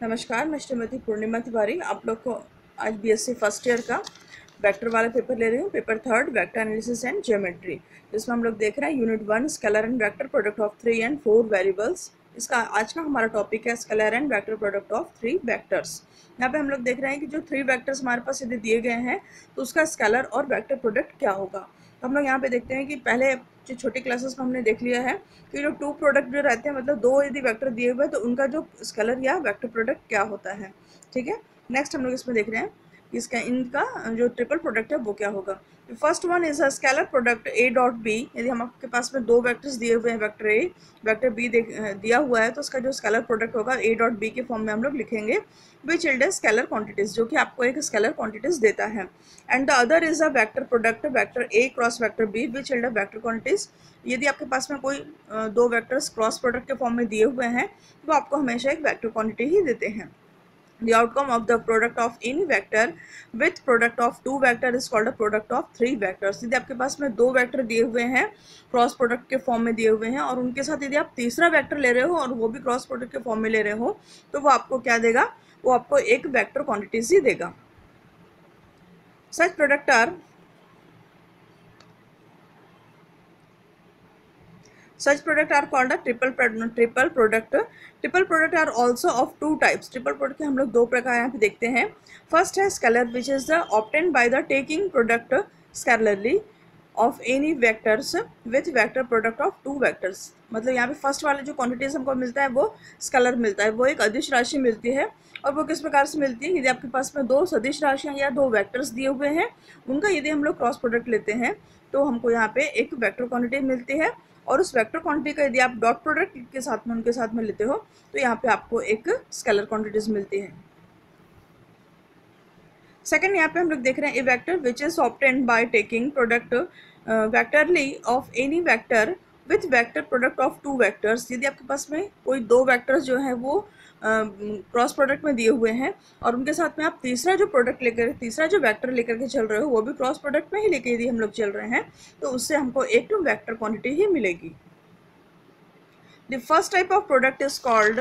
नमस्कार, मैं श्रीमती पूर्णिमा तिवारी आप लोग को आज बीएससी फर्स्ट ईयर का वेक्टर वाला पेपर ले रही हूँ। Paper third, vector analysis and geometry, जिसमें हम लोग देख रहे हैं unit 1 scalar and vector product of 3 and 4 variables. इसका आज का हमारा टॉपिक है scalar and vector product of 3 vectors. यहाँ पे हम लोग देख रहे हैं कि जो 3 वेक्टर्स हमारे पास यदि दिए गए हैं तो उसका स्केलर और वेक्टर प्रोडक्ट क्या होगा। तो हम लोग यहाँ पे देखते हैं कि पहले जो छोटी क्लासेस में हमने देख लिया है कि जो 2 प्रोडक्ट जो रहते हैं, मतलब 2 यदि वेक्टर दिए हुए हैं तो उनका जो स्केलर या वेक्टर प्रोडक्ट क्या होता है। ठीक है, नेक्स्ट हम लोग इसमें देख रहे हैं कि इसका इनका जो ट्रिपल प्रोडक्ट है वो क्या होगा। First one is a scalar product A dot B. यदि हम आपके पास में 2 वेक्टर्स दिए हुए हैं, वेक्टर ए वेक्टर बी दिया हुआ है, तो उसका जो स्केलर प्रोडक्ट होगा ए डॉट बी के फॉर्म में हम लोग लिखेंगे विच इल्ड स्केलर क्वांटिटीज, जो कि आपको एक स्केलर क्वांटिटीज देता है। And the other is a vector product vector A cross vector B which yield vector quantities. यदि आपके पास में कोई 2 वेक्टर्स क्रॉस प्रोडक्ट के फॉर्म में दिए हुए हैं तो आपको हमेशा एक वेक्टर क्वांटिटी ही देते हैं। The outcome of the product of any vector with product of 2 vector is called a product of 3 vectors। यदि आपके पास में 2 वेक्टर दिए हुए हैं, क्रॉस प्रोडक्ट के फॉर्म में दिए हुए हैं, और उनके साथ यदि आप तीसरा वेक्टर ले रहे हो और वो भी क्रॉस प्रोडक्ट के फॉर्म में ले रहे हो, तो वो आपको क्या देगा, वो आपको एक वेक्टर क्वांटिटीज ही देगा। Such product are called a triple product। Triple product are also of 2 types. Triple product के हम लोग 2 प्रकार यहाँ पे देखते हैं। फर्स्ट है scalar which is the obtain by the taking product scalarly of any vectors with vector product of 2 vectors. मतलब यहाँ पे फर्स्ट वाला जो क्वांटिटीज हमको मिलता है वो स्केलर मिलता है, वो एक अदिश राशि मिलती है। और वो किस प्रकार से मिलती है, यदि आपके पास में 2 सदिश राशियाँ या 2 वेक्टर्स दिए हुए हैं, उनका यदि हम लोग क्रॉस प्रोडक्ट लेते हैं तो हमको यहाँ पे एक वेक्टर क्वांटिटी मिलती है। और उस वेक्टर क्वांटिटी का यदि आप डॉट प्रोडक्ट के साथ में उनके साथ में लेते हो तो यहाँ पे आपको एक स्केलर क्वांटिटीज मिलती है। सेकंड, यहाँ पे हम लोग देख रहे हैं a vector which is obtained by taking product vectorly of any vector with vector product of 2 vectors. यदि आपके पास में कोई 2 वेक्टर्स जो है वो क्रॉस प्रोडक्ट में दिए हुए हैं और उनके साथ में आप तीसरा जो वेक्टर लेकर के चल रहे हो वो भी क्रॉस प्रोडक्ट में ही लेके यदि हम लोग चल रहे हैं तो उससे हमको एक वेक्टर क्वांटिटी ही मिलेगी। The first type of product is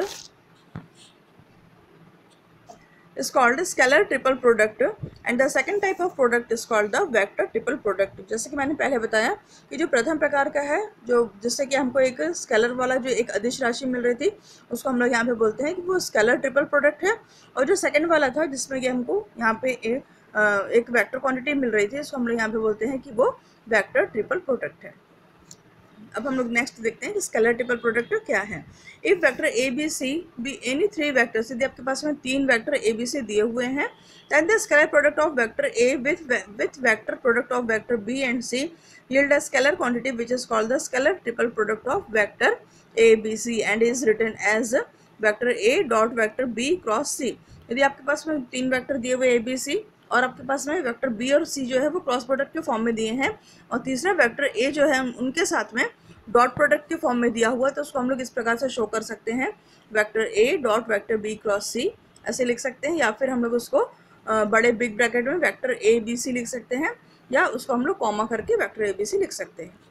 called scalar triple product and the second type of product is called the vector triple product। जैसे कि मैंने पहले बताया कि जो प्रथम प्रकार का है, जो जिससे कि हमको एक स्केलर वाला जो एक अदिश राशि मिल रही थी उसको हम लोग यहाँ पे बोलते हैं कि वो स्केलर ट्रिपल प्रोडक्ट है। और जो सेकंड वाला था जिसमें कि हमको यहाँ पे एक वेक्टर क्वांटिटी मिल रही थी, इसको हम लोग यहाँ पे बोलते हैं कि वो वेक्टर ट्रिपल प्रोडक्ट है। अब हम लोग नेक्स्ट देखते हैं कि स्केलर ट्रिपल प्रोडक्ट क्या है। If vector A B C be any 3 vectors, यदि आपके पास में 3 वेक्टर ए बी सी दिए हुए हैं, then the scalar product of vector A with vector product of vector B and C yield a scalar quantity which is called the scalar triple product of vector A B C and is written as vector A dot vector B cross C। यदि आपके पास में 3 vector दिए हुए A B C और आपके पास में वेक्टर बी और सी जो है वो क्रॉस प्रोडक्ट के फॉर्म में दिए हैं और तीसरा वेक्टर ए जो है उनके साथ में डॉट प्रोडक्ट के फॉर्म में दिया हुआ है, तो उसको हम लोग इस प्रकार से शो कर सकते हैं, vector A dot vector B cross C ऐसे लिख सकते हैं, या फिर हम लोग उसको बड़े बिग ब्रैकेट में वेक्टर ए बी सी लिख सकते हैं, या उसको हम लोग कॉमा करके वेक्टर ए बी सी लिख सकते हैं।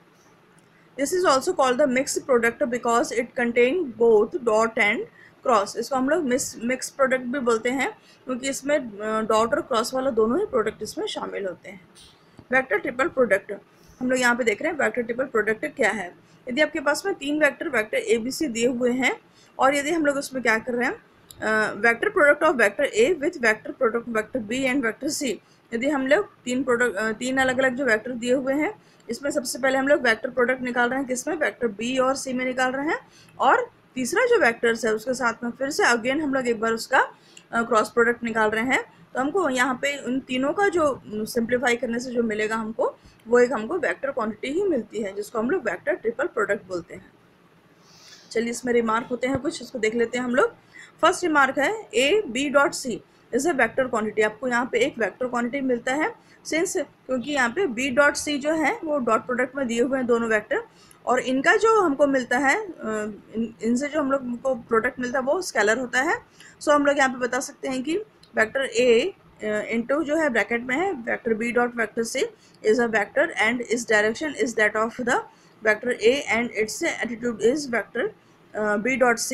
This is also called the mix product because it contain both dot and cross. इसको हम लोग मिक्स प्रोडक्ट भी बोलते हैं क्योंकि इसमें डॉट और क्रॉस वाला दोनों ही प्रोडक्ट इसमें शामिल होते हैं। वेक्टर ट्रिपल प्रोडक्ट हम लोग यहाँ पे देख रहे हैं वेक्टर ट्रिपल प्रोडक्ट क्या है। यदि आपके पास में 3 वेक्टर ए बी सी दिए हुए हैं और यदि हम लोग उसमें क्या कर रहे हैं, vector product of vector A with vector product vector B and vector C. यदि हम लोग 3 अलग अलग जो वेक्टर दिए हुए हैं, इसमें सबसे पहले हम लोग वेक्टर प्रोडक्ट निकाल रहे हैं, किसमें, वेक्टर बी और सी में निकाल रहे हैं, और तीसरा जो वेक्टर्स है उसके साथ में फिर से अगेन हम लोग एक बार उसका क्रॉस प्रोडक्ट निकाल रहे हैं। तो हमको यहाँ पे उन तीनों का जो सिंप्लीफाई करने से जो मिलेगा हमको वो एक हमको वेक्टर क्वांटिटी ही मिलती है, जिसको हम लोग वेक्टर ट्रिपल प्रोडक्ट बोलते हैं। चलिए इसमें रिमार्क होते हैं कुछ, इसको देख लेते हैं हम लोग। फर्स्ट रिमार्क है A B dot C is a vector quantity. आपको यहाँ पे एक वेक्टर क्वांटिटी मिलता है सिंस क्योंकि यहाँ पे बी डॉट सी जो है वो डॉट प्रोडक्ट में दिए हुए हैं दोनों वेक्टर, और इनका जो हमको मिलता है इनसे जो हम लोग को प्रोडक्ट मिलता है वो स्केलर होता है। सो हम लोग यहाँ पे बता सकते हैं कि वेक्टर ए इंटू जो है ब्रैकेट में है vector B dot vector C is a vector and its direction is that of the vector A and its attitude is vector B dot C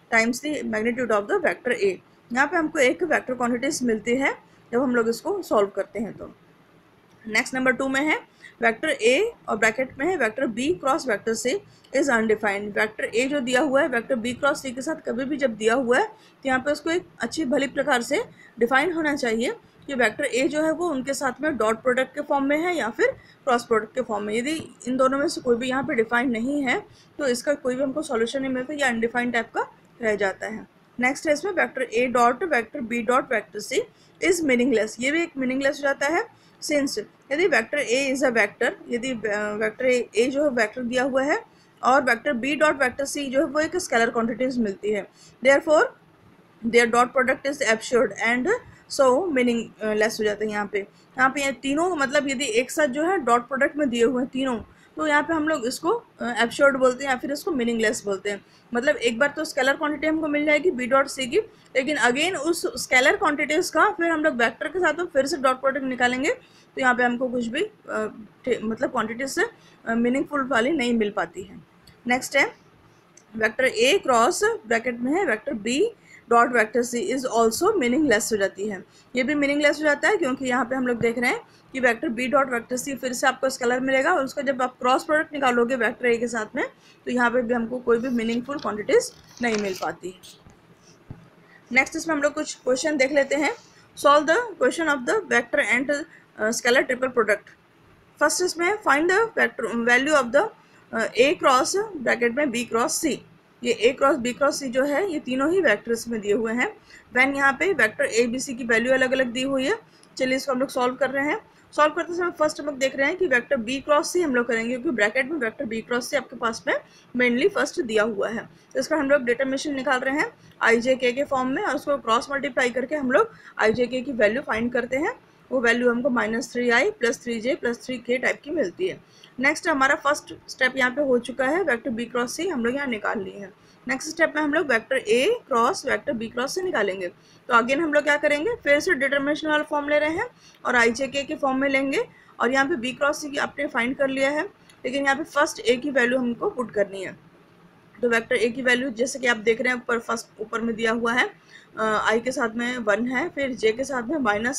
times the magnitude of the vector A. यहाँ पे हमको एक vector quantities मिलती है जब हम लोग इसको सॉल्व करते हैं। तो नेक्स्ट नंबर 2 में है वेक्टर ए और ब्रैकेट में है vector B cross vector C is undefined. Vector A जो दिया हुआ है वेक्टर बी क्रॉस सी के साथ कभी भी जब दिया हुआ है तो यहाँ पे उसको एक अच्छी भली प्रकार से डिफाइन होना चाहिए कि वेक्टर ए जो है वो उनके साथ में डॉट प्रोडक्ट के फॉर्म में है या फिर क्रॉस प्रोडक्ट के फॉर्म में। यदि इन दोनों में से कोई भी यहाँ पे डिफाइन नहीं है तो इसका कोई भी हमको सॉल्यूशन नहीं मिलता या अनडिफाइंड टाइप का रह जाता है। नेक्स्ट है इसमें vector A dot vector B dot vector C is meaningless. ये भी एक मीनिंगलेस हो जाता है सिंस यदि vector A is a vector, यदि वेक्टर ए जो है वेक्टर दिया हुआ है और vector B dot vector C जो है वो एक स्केलर क्वांटिटीज मिलती है, therefore their dot product is absurd and so meaningless हो जाता है। यहाँ पे ये तीनों मतलब यदि एक साथ जो है डॉट प्रोडक्ट में दिए हुए हैं तीनों, तो यहाँ पे हम लोग इसको एब्सर्ड बोलते हैं या फिर इसको मीनिंगलेस बोलते हैं। मतलब एक बार तो स्केलर क्वांटिटी हमको मिल जाएगी बी डॉट सी की, लेकिन अगेन उस स्केलर क्वांटिटीज़ का फिर हम लोग वेक्टर के साथ में फिर से डॉट प्रोडक्ट निकालेंगे तो यहाँ पे हमको कुछ भी मतलब क्वांटिटीज से मीनिंगफुल वाली नहीं मिल पाती है। नेक्स्ट है वेक्टर ए क्रॉस ब्रैकेट में है vector B dot vector C is also meaningless हो जाती है। ये भी मीनिंगलेस हो जाता है क्योंकि यहाँ पे हम लोग देख रहे हैं कि vector B dot vector C फिर से आपको स्केलर मिलेगा और उसका जब आप क्रॉस प्रोडक्ट निकालोगे वेक्टर ए के साथ में तो यहाँ पे भी हमको कोई भी मीनिंगफुल क्वांटिटीज नहीं मिल पाती। नेक्स्ट इसमें हम लोग कुछ क्वेश्चन देख लेते हैं। Solve the question of the vector and scalar triple product. First इसमें find the vector value of the A cross bracket में बी क्रॉस सी। ये A cross B cross C जो है ये तीनों ही वेक्टर्स में दिए हुए हैं। वैन यहाँ पे वेक्टर ए बी सी की वैल्यू अलग अलग दी हुई है। चलिए इसको हम लोग सॉल्व कर रहे हैं। सॉल्व करते समय फर्स्ट हम लोग देख रहे हैं कि वेक्टर बी क्रॉस सी हम लोग करेंगे क्योंकि ब्रैकेट में वेक्टर बी क्रॉस सी आपके पास में मेनली फर्स्ट दिया हुआ है। तो इसका हम लोग डिटरमिनेशन निकाल रहे हैं आई जे के फॉर्म में और उसको क्रॉस मल्टीप्लाई करके हम लोग आई जे के की वैल्यू फाइंड करते हैं। वो वैल्यू हमको -3i + 3j + 3k टाइप की मिलती है। नेक्स्ट हमारा फर्स्ट स्टेप यहाँ पे हो चुका है, वेक्टर बी क्रॉस सी हम लोग यहाँ निकाल लिए हैं। नेक्स्ट स्टेप में हम लोग vector A cross vector B cross से निकालेंगे। तो अगेन हम लोग क्या करेंगे, फिर से डिटरमिनेशन वाला फॉर्म ले रहे हैं और आई जे के फॉर्म में लेंगे और यहाँ पे बी क्रॉस सी आपने फाइंड कर लिया है, लेकिन यहाँ पे फर्स्ट ए की वैल्यू हमको पुट करनी है। तो वेक्टर ए की वैल्यू जैसे कि आप देख रहे हैं ऊपर फर्स्ट ऊपर में दिया हुआ है आई के साथ में 1 है, फिर जे के साथ में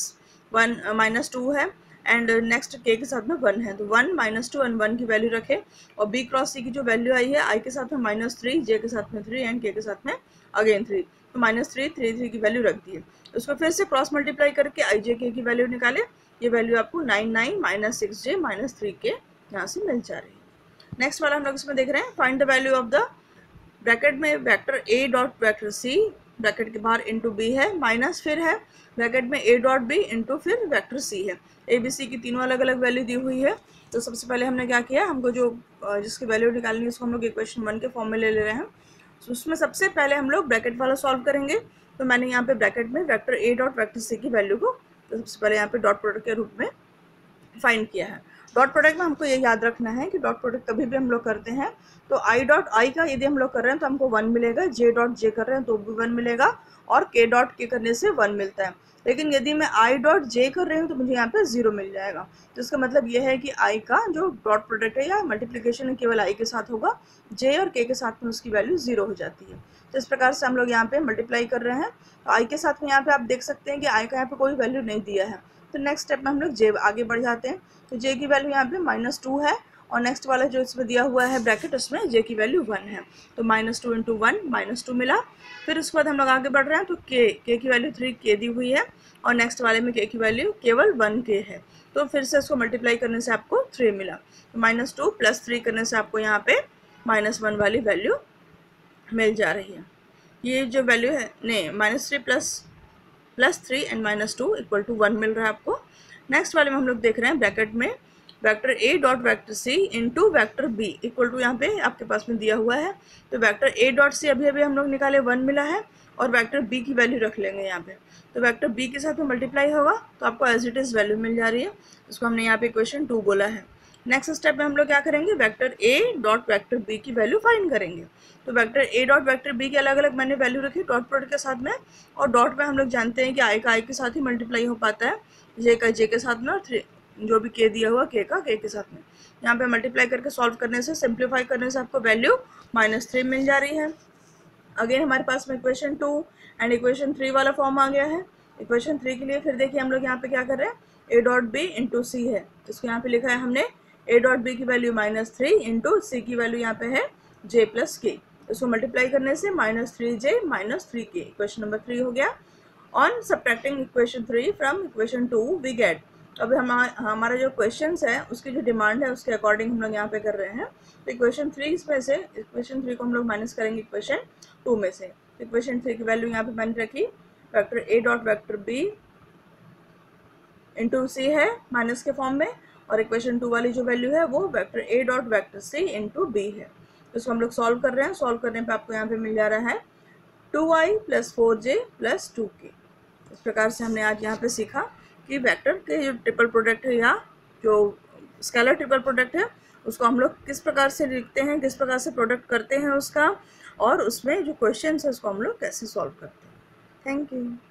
-2 है एंड नेक्स्ट के के साथ में 1 है। तो 1 -2 एंड 1 की वैल्यू रखें और बी क्रॉस सी की जो वैल्यू आई है आई के साथ में -3, जे के साथ में 3 एंड के साथ में अगेन 3, तो -3 की वैल्यू रख दी है। उसको फिर से क्रॉस मल्टीप्लाई करके आई जे के की वैल्यू निकाले। ये वैल्यू आपको 99 -6j -3k यहाँ से मिल जा रही है। नेक्स्ट वाला हम लोग इसमें देख रहे हैं find the value of the bracket में vector A dot vector C, bracket के बाहर इंटू बी है, माइनस फिर है ब्रैकेट में ए डॉट बी इंटू फिर वेक्टर सी है। ए बी सी की तीनों अलग अलग वैल्यू दी हुई है। तो सबसे पहले हमने क्या किया, हमको जो जिसकी वैल्यू निकालनी है उसको हम लोग इक्वेशन 1 के फॉर्म में ले रहे हैं। तो उसमें सबसे पहले हम लोग ब्रैकेट वाला सॉल्व करेंगे। तो मैंने यहाँ पे ब्रैकेट में vector A dot vector C की वैल्यू को तो सबसे पहले यहाँ पे डॉट प्रोडक्ट के रूप में फाइंड किया है। डॉट प्रोडक्ट में हमको ये याद रखना है कि डॉट प्रोडक्ट कभी भी हम लोग करते हैं तो आई डॉट आई का यदि हम लोग कर रहे हैं तो हमको 1 मिलेगा, जे डॉट जे कर रहे हैं तो भी 1 मिलेगा और के डॉट के करने से 1 मिलता है। लेकिन यदि मैं आई डॉट जे कर रही हूँ तो मुझे यहाँ पे 0 मिल जाएगा। तो इसका मतलब ये है कि आई का जो डॉट प्रोडक्ट है या मल्टीप्लिकेशन है केवल आई के साथ होगा, जे और के साथ में उसकी वैल्यू 0 हो जाती है। तो इस प्रकार से हम लोग यहाँ पे मल्टीप्लाई कर रहे हैं। तो आई के साथ में यहाँ पे आप देख सकते हैं कि आई का यहाँ पे कोई वैल्यू नहीं दिया है। तो नेक्स्ट स्टेप में हम लोग जे आगे बढ़ जाते हैं। तो जे की वैल्यू यहाँ पे -2 है और नेक्स्ट वाला जो इसमें दिया हुआ है ब्रैकेट उसमें जे की वैल्यू 1 है। तो -2 × 1 -2 मिला। फिर उसके बाद हम लोग आगे बढ़ रहे हैं तो के की वैल्यू 3k दी हुई है और नेक्स्ट वाले में के की वैल्यू केवल 1k है। तो फिर से इसको मल्टीप्लाई करने से आपको 3 मिला। तो -2 + 3 करने से आपको यहाँ पे -1 वाली वैल्यू मिल जा रही है। ये जो वैल्यू है नहीं -3 + 3 एंड -2 = 1 मिल रहा है आपको। नेक्स्ट वाले में हम लोग देख रहे हैं ब्रैकेट में vector A dot vector C into vector B equal to यहाँ पे आपके पास में दिया हुआ है। तो वेक्टर ए डॉट सी अभी हम लोग निकाले 1 मिला है और वेक्टर बी की वैल्यू रख लेंगे यहाँ पे। तो वेक्टर बी के साथ में मल्टीप्लाई होगा तो आपको एज इट इज़ वैल्यू मिल जा रही है। इसको हमने यहाँ पे इक्वेशन 2 बोला है। नेक्स्ट स्टेप में हम लोग क्या करेंगे, vector A dot vector B की वैल्यू फाइंड करेंगे। तो vector A dot vector B की अलग अलग मैंने वैल्यू रखी डॉट प्रोडक्ट के साथ में, और डॉट में हम लोग जानते हैं कि आई का आई के साथ ही मल्टीप्लाई हो पाता है, जे का जे के साथ में और जो भी के दिया हुआ के का के साथ में। यहाँ पे मल्टीप्लाई करके सॉल्व करने से सिंप्लीफाई करने से आपको वैल्यू -3 मिल जा रही है। अगेन हमारे पास में इक्वेशन 2 एंड इक्वेशन 3 वाला फॉर्म आ गया है। इक्वेशन 3 के लिए फिर देखिए हम लोग यहाँ पे क्या कर रहे हैं, A dot B into C है, इसको यहाँ पे लिखा है हमने ए डॉट बी की वैल्यू -3 इंटू सी की वैल्यू यहाँ पे है जे प्लस के, इसको मल्टीप्लाई करने से -3j -3k, इक्वेशन नंबर 3 हो गया। On subtracting equation 3 from equation 2 we get, अभी हमारा जो क्वेश्चन है उसकी जो डिमांड है उसके अकॉर्डिंग हम लोग यहाँ पे कर रहे हैं। तो इक्वेशन 3 इसमें से इक्वेशन 3 को हम लोग माइनस करेंगे इक्वेशन 2 में से। इक्वेशन 3 की वैल्यू यहाँ पे मैंने रखी vector A dot vector B into C है माइनस के फॉर्म में, और इक्वेशन 2 वाली जो वैल्यू है वो vector A dot vector C into B है। तो इसको हम लोग सॉल्व कर रहे हैं, सॉल्व करने पे आपको यहाँ पे मिल जा रहा है 2i + 4j + 2k। इस प्रकार से हमने आज यहाँ पे सीखा कि वेक्टर के जो ट्रिपल प्रोडक्ट है या जो स्केलर ट्रिपल प्रोडक्ट है उसको हम लोग किस प्रकार से लिखते हैं, किस प्रकार से प्रोडक्ट करते हैं उसका, और उसमें जो क्वेश्चन है उसको हम लोग कैसे सॉल्व करते हैं। Thank you.